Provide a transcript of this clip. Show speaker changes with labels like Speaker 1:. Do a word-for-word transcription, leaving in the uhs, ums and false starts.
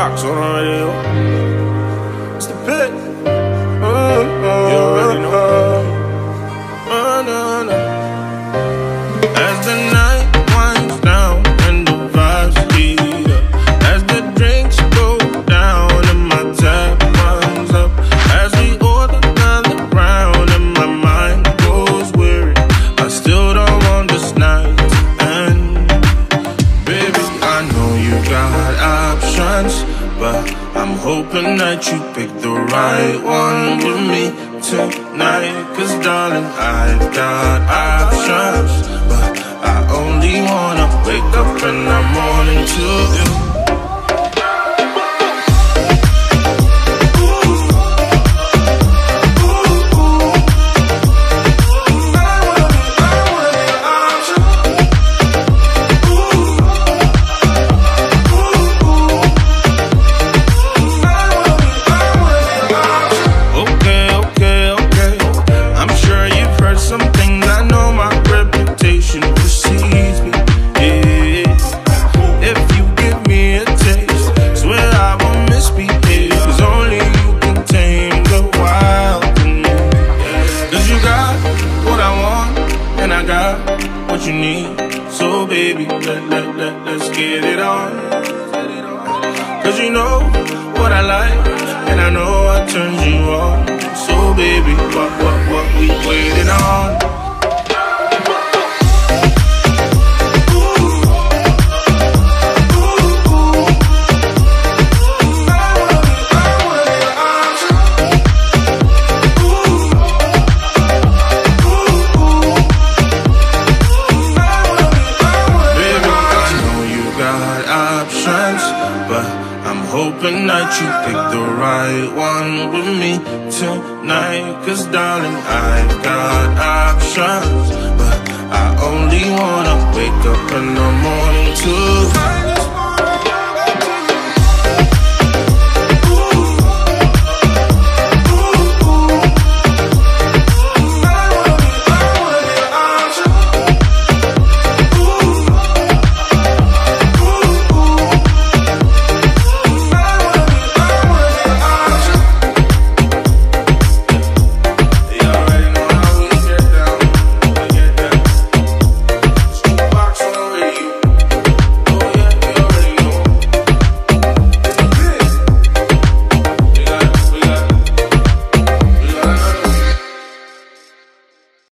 Speaker 1: Fox on the radio. It's the pit. Uh, uh, you already know. Uh, no, no. As the night winds down and the vibes heat up, as the drinks go down and my tab runs up, as we order another round and my mind goes weary, I still don't want this night to end. Baby, I know you got options, but I'm hoping that you pick the right one with me tonight. Cause darling, I've got options, but I only wanna wake up in the morning to you. You need, so baby, let, let, let, let's get it on. Cause you know what I like, and I know what turns you on. So baby, what, what, what we waiting on? But I'm hoping that you pick the right one with me tonight. Cause darling, I've got options, but I only wanna wake up in the morning too.